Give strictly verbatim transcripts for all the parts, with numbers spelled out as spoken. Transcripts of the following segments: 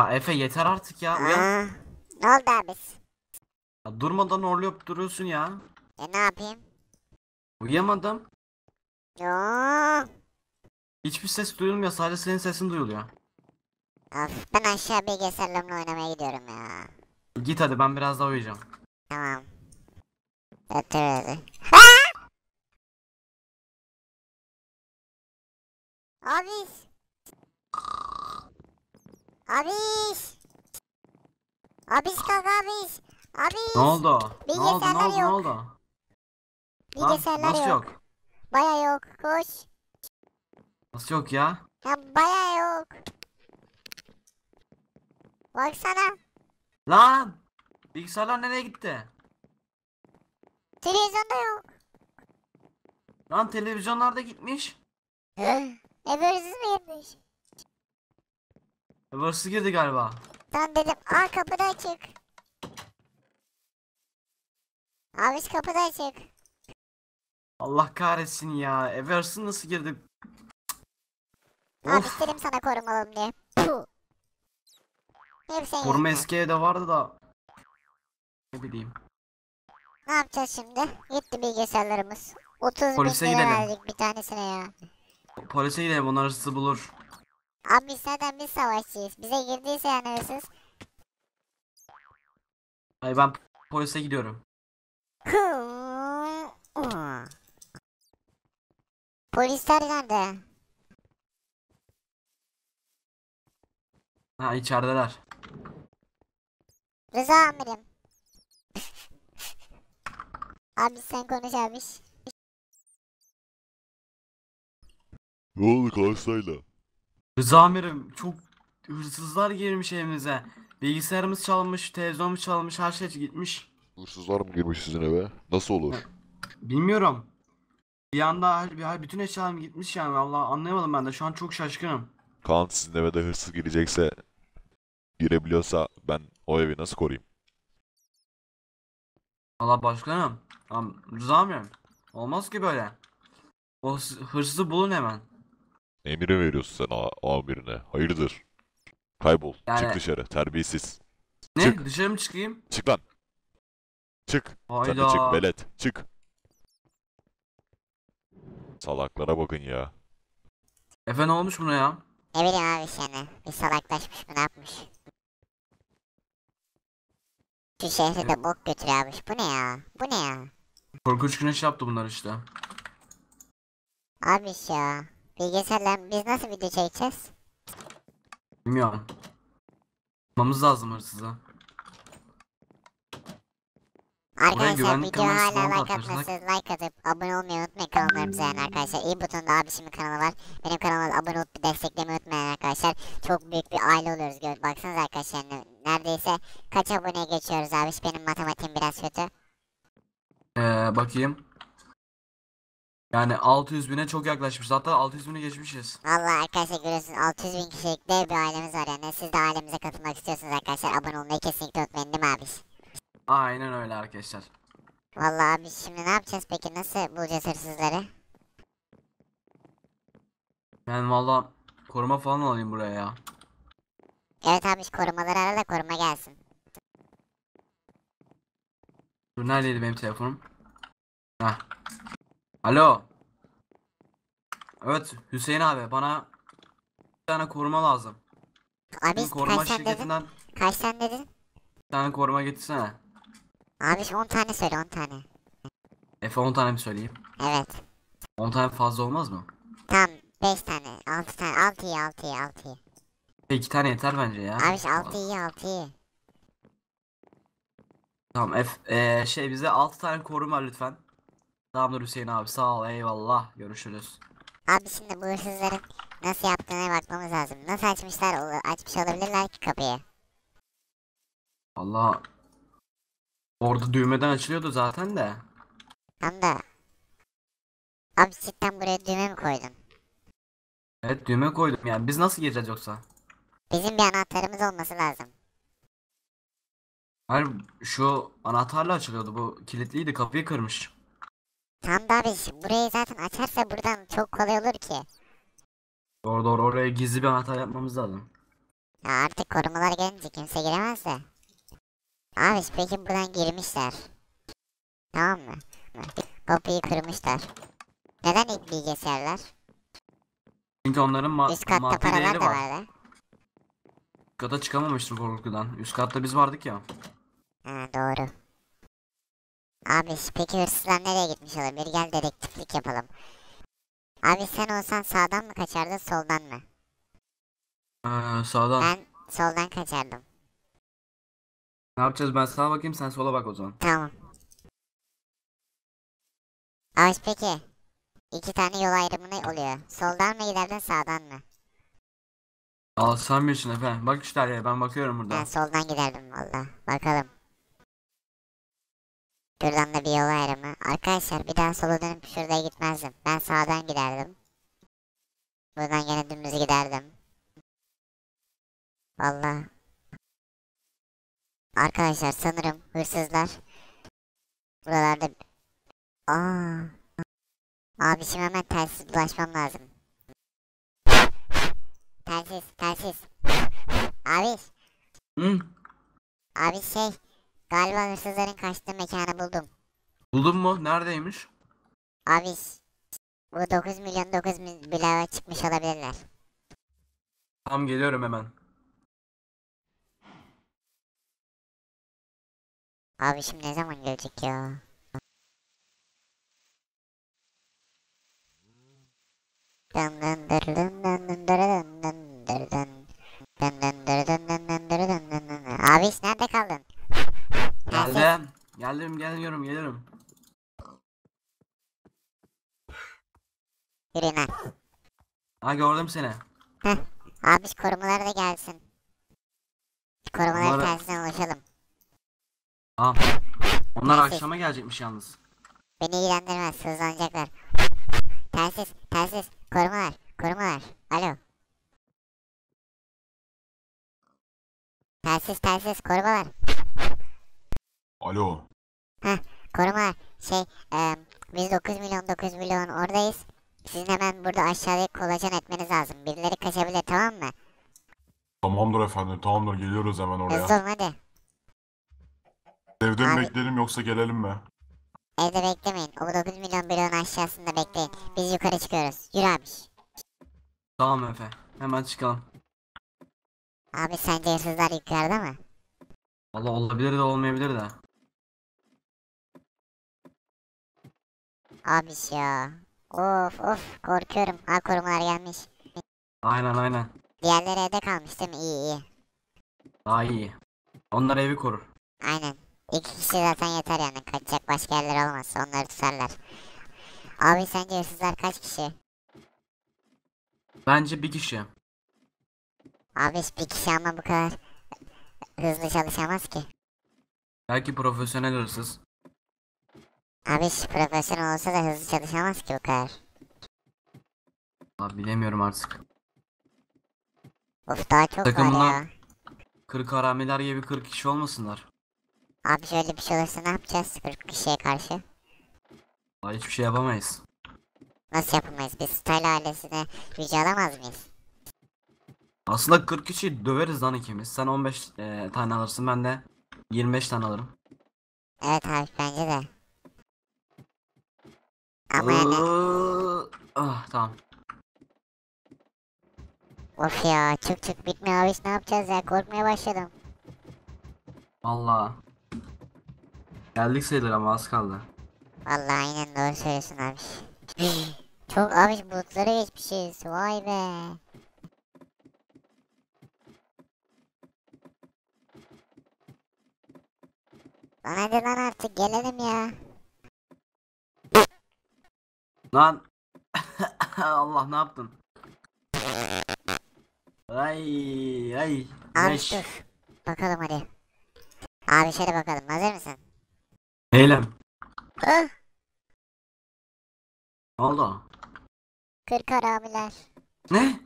Ya Efe yeter artık ya, uyan. Aa, ne oldu abi? Ya durmadan horlayıp duruyorsun ya. E ne yapayım? Uyuyamadım. Yoo. Hiçbir ses duyulmuyor, sadece senin sesin duyuluyor. Of, ben aşağı bilgisayarlarımla oynamaya gidiyorum ya. Git hadi, ben biraz daha uyuyacağım. Tamam. Götür. Abis. Abis. Abis kalk abis. Ne Abis. oldu? Ne oldu? Ne Bilgisayarlar oldu? Ne yok. oldu? Lan Bilgisayarlar nasıl yok. yok? Baya yok. Koş. Nasıl yok ya? Ya baya yok. Baksana. Lan! Bilgisayarlar nereye gitti? Televizyonda yok. Lan televizyonlarda gitmiş. Ev hırsız mı girmiş? Hırsız girdi galiba. Tamam dedim. Aa kapıda açık. Abis kapıda açık. Allah kahretsin ya. Eve hırsız nasıl girdi? Abi Of. istedim sana korumalım diye. Puh. Hep senin Koruma yüzünden. eski evde vardı da. Ne bileyim. Ne yapacağız şimdi? Gitti bilgisayarlarımız. otuz bin Polise lira gidelim. verdik bir tanesine ya. Polise gidelim, onlar hırsızı bulur. Abi zaten biz savaşçıyız. Bize girdiyse yani hırsız. Hayır, ben polise gidiyorum. Polisler nerede? Ha, içerideler. Rıza amirim. Abi sen konuş abi. Ne oldu Galatasaray'la? Rıza amirim, çok hırsızlar girmiş evimize. Bilgisayarımız çalınmış, televizyonumuz çalınmış, her şey gitmiş. Hırsızlar mı girmiş sizin eve? Nasıl olur? Ya, bilmiyorum. Bir anda her- bir- bütün eşyalarım gitmiş yani, vallahi anlayamadım ben de, şu an çok şaşkınım. Kaan sizin eve de hırsız girecekse, girebiliyorsa ben o evi nasıl koruyayım? Valla başkanım, am- Rıza amirim, olmaz ki böyle. O hırs- hırsızı bulun hemen. Emir mi veriyorsun sen a- amirine? Hayırdır? Kaybol. Çık Yani dışarı. Terbiyesiz. ne, Çık. dışarı mı çıkayım? Çık lan. Çık. Sen de çık Hayda. velet. Çık. Salaklara bakın ya. Efe, ne olmuş buna ya? Ne bileyim abi seni. Bir salaklaşmış mı ne yapmış? Şu şehre de bok götürüyor abi. Bu ne ya? Bu ne ya? Korkunç güneş yaptı bunlar işte. Abi ya. Bilgisayarla biz nasıl video çekeceğiz? Bilmiyorum. Bulmamız lazım hırsızı. Buraya Arkadaşlar güvenlik video kamerası hala falan da like atmışlar. atmazsanız like atıp abone olmayı unutmayın kanallarımıza yani arkadaşlar. İyi butonda abişimin kanalı var. Benim kanalıma abone olup bir desteklemeyi unutmayın arkadaşlar. Çok büyük bir aile oluyoruz. Gör baksanıza arkadaşlar ne- neredeyse kaç aboneye geçiyoruz abiş. Benim matematiğim biraz kötü. Ee, bakayım. Yani altı yüz bine çok yaklaşmış. Hatta altı yüz bine geçmişiz. Vallahi arkadaşlar görüyorsunuz altı yüz bin kişilik dev bir ailemiz var yani. Siz de ailemize katılmak istiyorsunuz arkadaşlar. Abone olmayı kesinlikle unutmayın değil mi abiş? Aynen öyle arkadaşlar. Vallahi abi şimdi ne yapacağız peki? Nasıl bulacağız hırsızları? Ben valla koruma falan alayım buraya ya. Evet abi korumaları ara da koruma gelsin. Dur, neredeydi benim telefonum? Heh. Alo. Evet Hüseyin abi, bana bir tane koruma lazım. Abi Şimdi koruma kaç tane dedin? şirketinden Kaç tane dedin? bir tane koruma getirsene. Abi on tane söyle on tane. Efe, on tane mi söyleyeyim? Evet. on tane fazla olmaz mı? Tamam beş tane altı tane altı iyi altı iyi altı iyi. iki tane yeter bence ya. Abi altı iyi altı iyi. Tamam F ee, şey bize altı tane koruma lütfen. Tamamdır Hüseyin abi, sağ ol, eyvallah, görüşürüz. Abi şimdi bu hırsızların nasıl yaptığına bakmamız lazım. Nasıl açmışlar ol- açmış olabilirler ki kapıyı. Valla orada düğmeden açılıyordu zaten de. Tam da. Abi cidden buraya düğme mi koydun? Evet, düğme koydum, yani biz nasıl gireceğiz yoksa? Bizim bir anahtarımız olması lazım. Hayır, şu anahtarla açılıyordu, bu kilitliydi, kapıyı kırmış. Tam da abi burayı zaten açarsa buradan çok kolay olur ki. Doğru doğru, oraya gizli bir anahtar yapmamız lazım. Ya artık korumalar gelince kimse giremez de. Abi peki buradan girmişler. Tamam mı? Kapıyı kırmışlar. Neden ilk bilgisayarlar? Çünkü onların ma Üst katta maddi paralar değeri da var. vardı. Üst kata çıkamamıştır korkudan. Üst katta biz vardık ya. Ha doğru. Abi peki hırsızlar nereye gitmiş olabilir? Gel dedektiflik yapalım. Abi sen olsan sağdan mı kaçardın soldan mı? Ee, sağdan. Ben soldan kaçardım. Ne yapacağız? Ben sağa bakayım, sen sola bak o zaman. Tamam. Abi peki iki tane yol ayrımı ne oluyor? Soldan mı giderdin sağdan mı? Al sen bilirsin efendim. Bak işte ya, ben bakıyorum Ben burada. soldan giderdim valla. Bakalım. Şuradan da bir yol ayrımı. Arkadaşlar bir daha sola dönüp şuraya gitmezdim. Ben sağdan giderdim. Buradan yine dümdüz giderdim. Valla. Arkadaşlar sanırım hırsızlar buralarda... Aa. Abi şimdi hemen telsiz bulaşmam lazım. Telsiz, telsiz. Abi, Hı? abi şey, galiba hırsızların kaçtığı mekanı buldum. Buldun mu? Neredeymiş? Abi, bu dokuz milyon dokuz milyara çıkmış olabilirler. Tamam, geliyorum hemen. Abi şimdi ne zaman gelecek ya? Dın dın dır dın dın dın dır dın dın dır dın. Dın dın dır dın dın dın dır dın dın dın dın. Abi nerede kaldın? Telsiz. Geldim. Geldim, geliyorum, geliyorum. Yürüyün lan. Ha, gördüm seni. Heh. Abi korumalar da gelsin. Korumalar Bunları- telsizden ulaşalım. Tamam. Onlar Telsiz. akşama gelecekmiş yalnız. Beni ilgilendirmez, hızlanacaklar. Telsiz, telsiz, korumalar, korumalar. Alo. Telsiz, telsiz, korumalar. Alo. Korumalar. Şey, e, biz dokuz milyon dokuz milyon oradayız. Sizin hemen burada aşağıya kolaçan etmeniz lazım. Birileri kaçabilir, tamam mı? Tamamdır efendim. Tamamdır. Geliyoruz hemen oraya. Hızlı olun hadi. Evde mi Abi- bekleyelim yoksa gelelim mi? Evde beklemeyin. O dokuz milyon bloğun aşağısında bekleyin. Biz yukarı çıkıyoruz. Yürü abi. Tamam Efe. Hemen çıkalım. Abi sence hırsızlar yukarıda mı? Valla olabilir de olmayabilir de. Abi ya. Of of korkuyorum. Ha korumalar gelmiş. Aynen aynen. Diğerleri evde kalmış değil mi? İyi iyi. Daha iyi. Onlar evi korur. Aynen. İki kişi zaten yeter yani. Kaçacak başka yerler olmazsa onları tutarlar. Abi sence hırsızlar kaç kişi? Bence bir kişi. Abi bir kişi ama bu kadar hızlı çalışamaz ki. Belki profesyonel hırsız. Abi profesyonel olsa da hızlı çalışamaz ki bu kadar. Abi bilemiyorum artık. Of daha çok var Takımına- ya. Kırk haramiler gibi kırk kişi olmasınlar. Abi şöyle bir şey olursa ne yapacağız kırk kişiye karşı? Daha hiçbir şey yapamayız. Nasıl yapamayız? Biz Style ailesine yüce alamaz mıyız? Aslında kırk kişi döveriz lan ikimiz. Sen on beş e, tane alırsın, ben de yirmi beş tane alırım. Evet abi bence de. Ama yani Iıı, ah, tamam. of ya çık çık bitmiyor abi ne yapacağız ya korkmaya başladım. Valla. Geldik sayılır ama az kaldı. Vallahi aynen doğru söylüyorsun abi. Çok abi bulutları geçmişiz vay be. Lan hadi lan artık gelelim ya. Lan. Allah, ne yaptın? Ay ay. Abi Beş. dur. Bakalım hadi. Abi şöyle bakalım hazır mısın? Eylem. Hıh. Ne oldu? Kırk haramiler. Ne?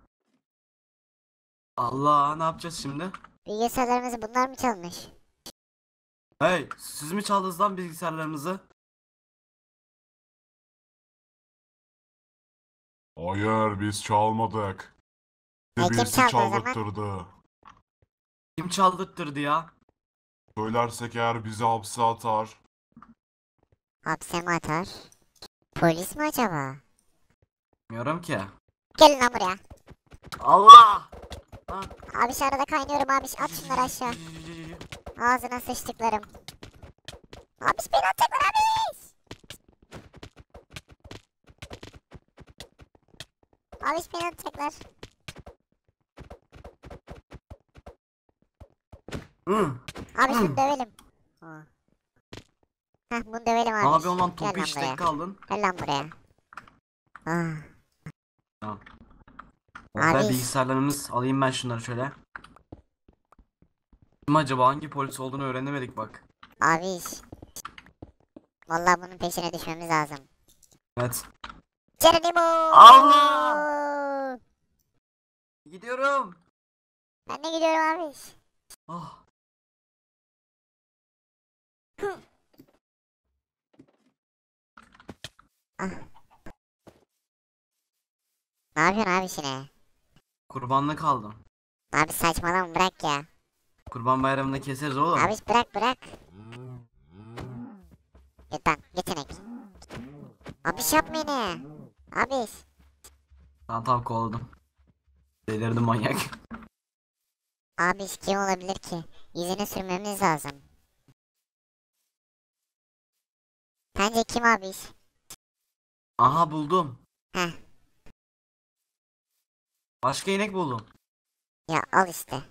Allah, ne yapacağız şimdi? Bilgisayarlarımızı bunlar mı çalmış? Hey, siz mi çaldınız lan bilgisayarlarımızı? Hayır biz çalmadık. E, Bize kim birisi çaldı o zaman? çaldırttırdı. Kim çaldırttırdı ya? Söylersek eğer bizi hapse atar. Hapse mi atar? Polis mi acaba? Bilmiyorum ki. Gelin lan buraya. Allah! Ah. Abiş arada kaynıyorum abiş. At şunları aşağı. Ağzına sıçtıklarım. Abiş beni atacaklar abiş. Abiş beni atacaklar. Hı. Abi şunu Hı. dövelim. Aa. Heh bunu dövelim Ne abi. yapıyorsun lan, Gel topu lan işte buraya. kaldın. Gel lan buraya. Ah. Tamam. Abi. Ve bilgisayarlarımız, alayım ben şunları şöyle. Kim acaba, hangi polis olduğunu öğrenemedik bak. Abiş. Vallahi bunun peşine düşmemiz lazım. Evet. Geronimo! Allah! Gidiyorum. Ben de gidiyorum abiş. Ah. Ah. Ne yapıyorsun abi yine? Kurbanlık kaldım. Abi saçmalama bırak ya. Kurban bayramında keseriz oğlum. Abi bırak bırak. Lütfen yetenek. Abi yapma yine. Abi. Tamam tamam, kovaladım. Delirdim manyak. Abi kim olabilir ki? İzini sürmemiz lazım. Sence kim abi? Aha, buldum. Heh. Başka inek buldum. Ya al işte.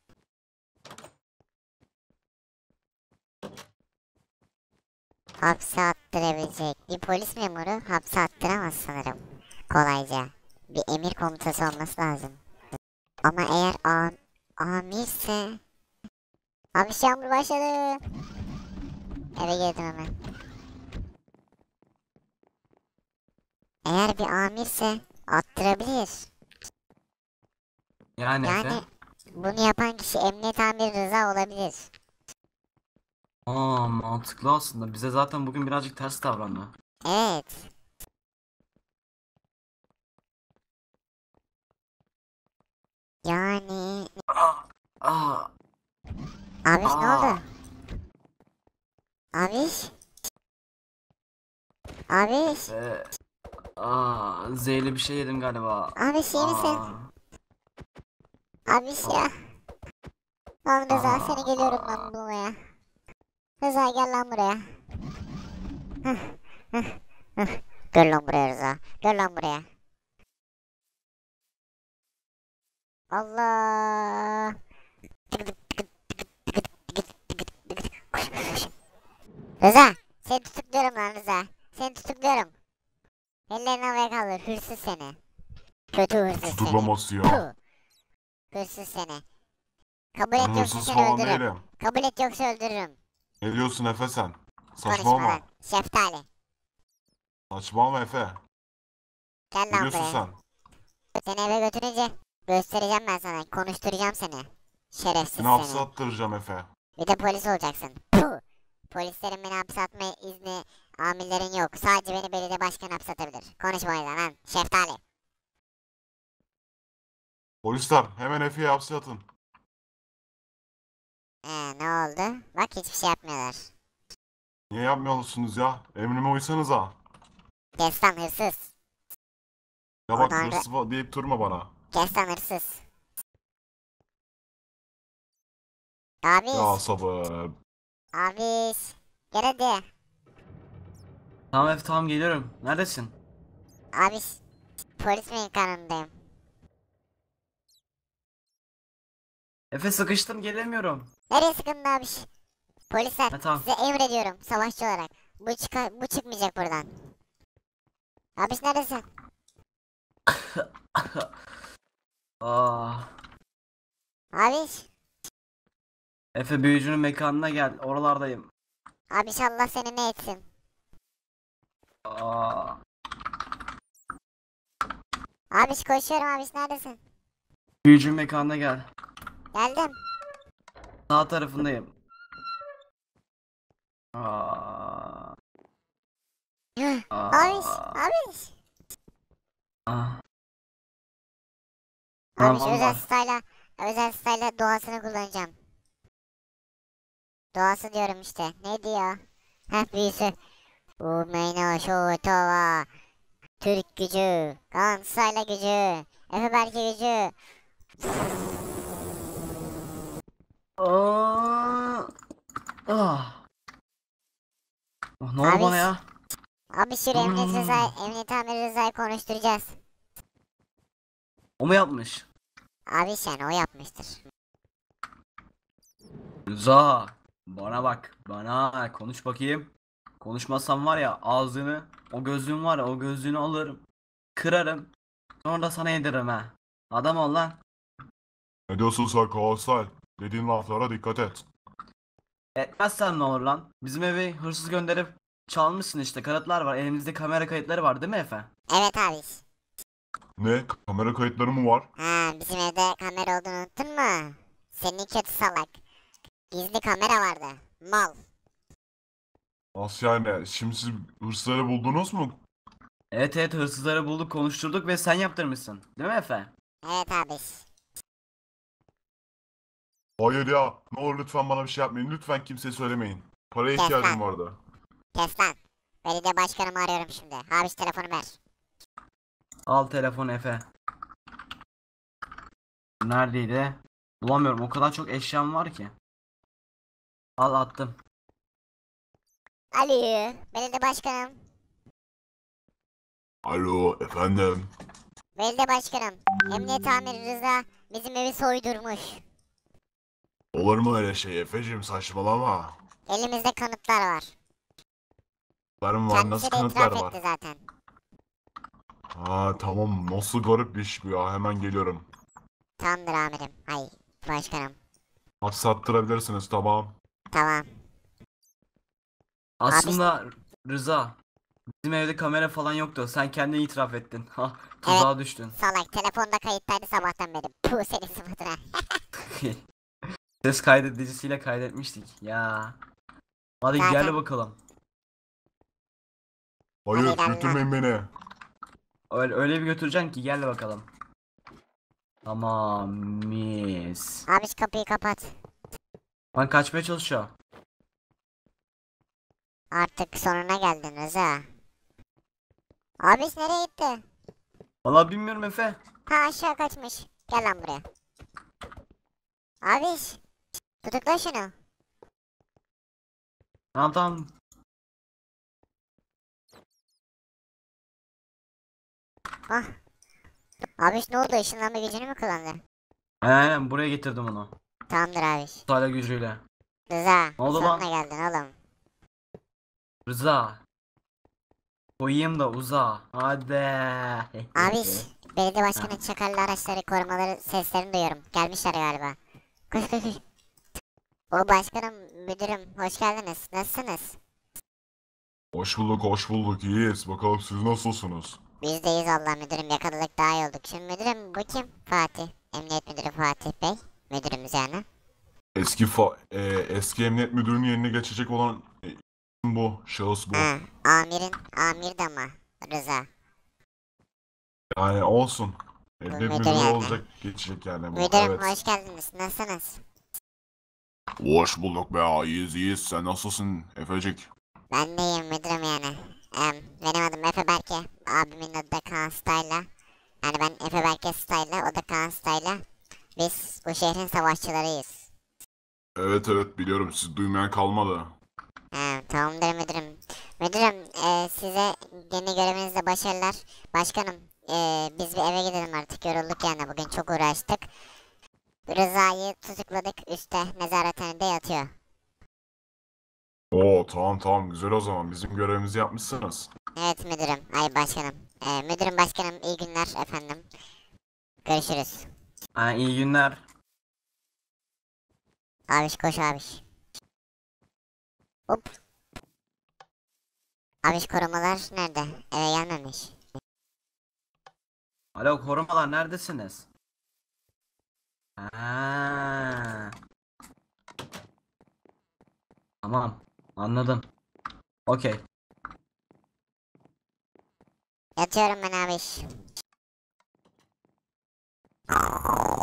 Hapse attırabilecek bir polis memuru hapse attıramaz sanırım. Kolayca. Bir emir komutası olması lazım. Ama eğer am amirse... Abi yağmur başladı. Eve girdim hemen. Eğer bir amirse attırabilir. Yani, Yani Efe. bunu yapan kişi emniyet amiri Rıza olabilir. Aa, mantıklı aslında. Bize zaten bugün birazcık ters davrandı. Evet. Yani... Ah, ah, Abiş ne Aa. oldu? Abiş? Abiş? Ve aa, zehirli bir şey yedim galiba. Abiş iyi misin? Aa, Abiş ya. Lan Rıza Aa. seni geliyorum ben bulmaya. Rıza gel lan buraya. Hıh, hıh, hıh. Gel lan buraya Rıza. Gel lan buraya. Allah. Rıza. Seni tutukluyorum lan Rıza. Seni tutukluyorum. Ellerini havaya kaldır. Hırsız seni. Kötü hırsız seni. Tutuklaması ya. Puh. Hırsız seni. Kabul Ben et yoksa hırsız seni falan öldürürüm. değilim. Kabul et yoksa öldürürüm. Ne diyorsun Efe sen? Konuşma Saçmalama. lan. Şeftali. Saçmalama Efe. Gel Ne lan diyorsun buraya. sen? Seni eve götürünce göstereceğim ben sana. Konuşturacağım seni. Şerefsiz Seni hapse seni. attıracağım Efe. Bir de polis olacaksın. Puh. Polislerin beni hapse atma izni amirlerin yok. Sadece beni belediye başkanı hapse atabilir. Konuşma o yüzden lan. Şeftali. Polisler hemen Efe'yi hapse atın. Ee, ne oldu? Bak hiçbir şey yapmıyorlar. Niye yapmıyorsunuz ya? Emrime uysanıza. Kes lan hırsız. Ya bak Onlar da- hırsız fa- deyip durma bana. Kes lan hırsız. Abi. Ya sabır. Abi. Gel hadi. tamam Efe, tamam geliyorum. Neredesin? Abi. Polis miyim kanındayım. Efe, sıkıştım, gelemiyorum. Nereye sıkıntı abi? Polisler Ha, tamam. size emrediyorum savaşçı olarak. Bu çıka bu çıkmayacak buradan. Abi neredesin? Aa, Abi. Efe, büyücünün mekanına gel. Oralardayım. Abi Allah seni ne etsin? Aa, Abi koşuyorum abi neredesin? büyücünün mekanına gel. Geldim. Sağ tarafındayım. Aa, Abi aa, abi. aa. Abi Tamam özel var. style'a özel style doğasını kullanacağım. Doğası diyorum işte. Ne diyor? Heh, büyüsü. Umeyna Şotova. Türk gücü. Galatasaray'la gücü. Efe Berke gücü. Aa, ah. Oh, ne oldu Abi, bana ya? abi şu Emniyet Rıza, Hmm. Emniyet Amiri Rıza'yı konuşturacağız. O mu yapmış? Abi sen o yapmıştır. Rıza, bana bak, bana konuş bakayım. Konuşmazsam var ya ağzını, o gözlüğün var ya o gözlüğünü alırım, kırarım, sonra da sana yediririm ha. Adam ol lan. Ne diyorsun sen Galatasaray? Dediğin laflara dikkat et. Etmezsen ne olur lan? Bizim evi hırsız gönderip çalmışsın işte, kanıtlar var, elimizde kamera kayıtları var değil mi Efe? Evet abi. Ne? Kamera kayıtları mı var? Ha, bizim evde kamera olduğunu unuttun mu? Senin kötü salak. Gizli kamera vardı. Mal. Nasıl yani? Şimdi siz hırsızları buldunuz mu? Evet evet, hırsızları bulduk, konuşturduk ve sen yaptırmışsın değil mi Efe? Evet abi. Hayır ya. Ne olur lütfen bana bir şey yapmayın. Lütfen kimseye söylemeyin. Paraya Kes ihtiyacım lan. vardı. Kes lan. Belediye başkanımı arıyorum şimdi. Abi şu telefonu ver. Al telefon Efe. Neredeydi? Bulamıyorum, o kadar çok eşyam var ki. Al, attım. Alo. Belediye başkanım. Alo efendim. Belediye başkanım. Emniyet amiri Rıza bizim evi soydurmuş. Olur mu öyle şey Efe'cim, saçmalama. Elimizde kanıtlar var. Kanıtlarım var. Nasıl Kendisi de kanıtlar itiraf var? etti zaten. Ha tamam. Nasıl garip bir iş bu ya. Hemen geliyorum. Tamamdır amirim. Ay başkanım. Aksattırabilirsiniz, tamam. Tamam. Aslında Rıza, bizim evde kamera falan yoktu. Sen kendin itiraf ettin. Ha, tuzağa düştün. Salak telefonda kayıttaydı sabahtan beri. Puh senin sıfatına. Ses kaydedicisiyle kaydetmiştik. Ya. Hadi Zaten- gel bakalım. Hayır, Hadi lan. götürmeyin beni. Öyle, öyle bir götüreceksin ki gel bakalım. Tamam mis. Abi şu kapıyı kapat. Lan kaçmaya çalışıyor. Artık sonuna geldin Rıza. Abi nereye gitti? Vallahi bilmiyorum Efe. Ha aşağı kaçmış. Gel lan buraya. Abi tutukla şunu. Tamam tamam. Ah. Abi ne oldu? Işınlanma gücünü mü kullandı? Aynen aynen, buraya getirdim onu. Tamamdır abi. Hala gücüyle. Rıza Ne oldu sonuna lan? geldin oğlum. Rıza. Koyayım da uza. Hadi. Abi belediye başkanı çakarlı araçları korumaları seslerini duyuyorum. Gelmişler galiba. Koş koş koş. O başkanım müdürüm hoş geldiniz. Nasılsınız? Hoş bulduk, hoş bulduk. İyiyiz. Bakalım siz nasılsınız? Biz deyiz Allah müdürüm yakaladık daha iyi olduk. Şimdi müdürüm bu kim? Fatih. Emniyet müdürü Fatih Bey. Müdürümüz yani. Eski fa e, eski emniyet müdürünün yerine geçecek olan e, bu. Şahıs bu. Ha, amirin amir de mi? Rıza. Yani olsun. Emniyet müdür müdürü yani. olacak, geçecek yani bu. Müdürüm Evet. hoş geldiniz. Nasılsınız? Hoş bulduk be. İyiyiz, iyiyiz. Sen nasılsın Efecik? Ben de iyiyim müdürüm yani. Em, benim adım Efe Berke. Abimin adı da Kaan Style'la. Yani ben Efe Berke Style'la, o da Kaan Style'la. Biz bu şehrin savaşçılarıyız. Evet evet, biliyorum. Siz duymayan kalmadı. He, tamamdır müdürüm. Müdürüm e, size yeni görevinizde başarılar. Başkanım e, biz bir eve gidelim artık, yorulduk yani bugün çok uğraştık. Rıza'yı tutukladık, üstte nezarethanede yatıyor. Oo tamam tamam, güzel o zaman. Bizim görevimizi yapmışsınız. Evet müdürüm, ay başkanım. E, müdürüm başkanım iyi günler efendim. Görüşürüz. Ha, iyi günler. Abiş koş abiş. Hop. Abiş korumalar nerede? Eve gelmemiş. Alo korumalar, neredesiniz? Ha. Tamam, anladım. Okey. Yatıyorum ben abiş.